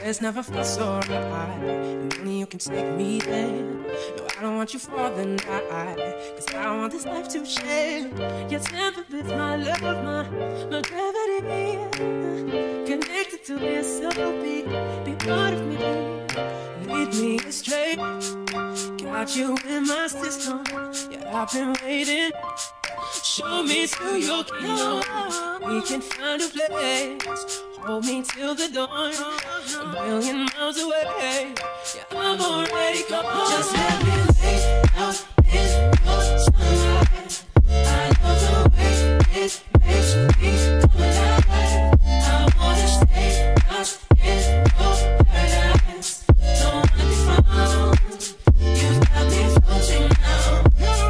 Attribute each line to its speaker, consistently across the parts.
Speaker 1: it's never felt so right. And only you can take me there. No, I don't want you for the night, cause I want this life to change. Your temper is my love, my gravity. Connected to your soul, be part of me. Lead me astray. Got you in my system. Yeah, I've been waiting. Show me to your kingdom. We can find a place. Hold me till the dawn. A million miles away. Yeah, I'm already gone. Just let me lay out in your sunlight. I love the way it makes me come alive. I wanna stay out in your paradise. Don't wanna be found. You got me floating now.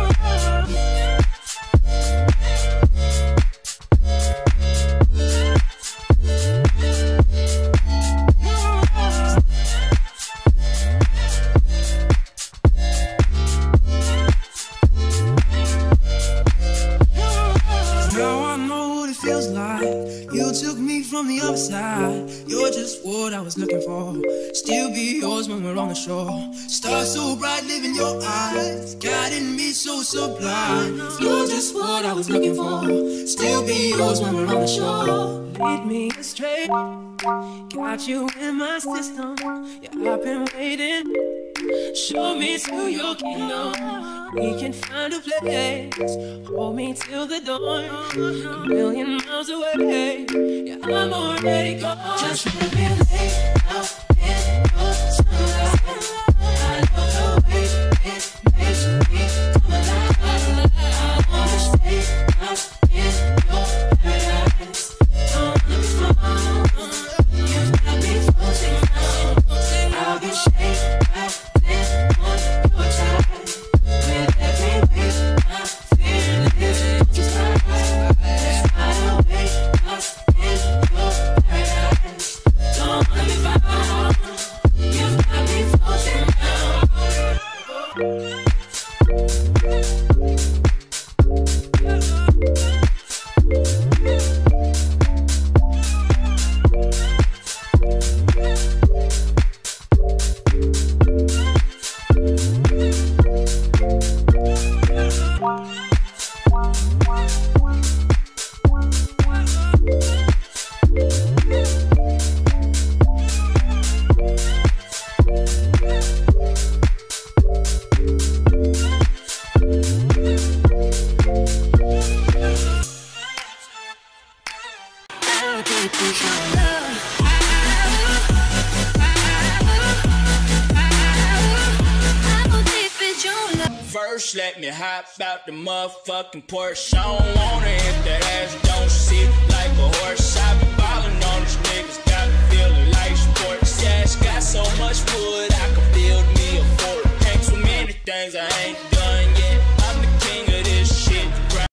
Speaker 1: From the other side, you're just what I was looking for. Still be yours when we're on the shore. Stars so bright, live in your eyes, guiding me so sublime. You're just what I was looking for. Still be yours when we're on the shore. Lead me astray. Got you in my system. Yeah, I've been waiting. Show me to your kingdom. We can find a place. Hold me till the dawn. A million miles away. Yeah, I'm already gone. Just let me lay out in your sunlight. I love the way it makes me come alive. I wanna stay out in your paradise. Don't let me fall. You got me floating now. I'll be shake back on your tide. With every wave, I feel it just right. Let's fly away, lost in your paradise. Don't let me fall. You got me floating now.
Speaker 2: First, let me hop out the motherfucking Porsche. I don't wanna hit that ass, don't sit like a horse. I be ballin' on these niggas.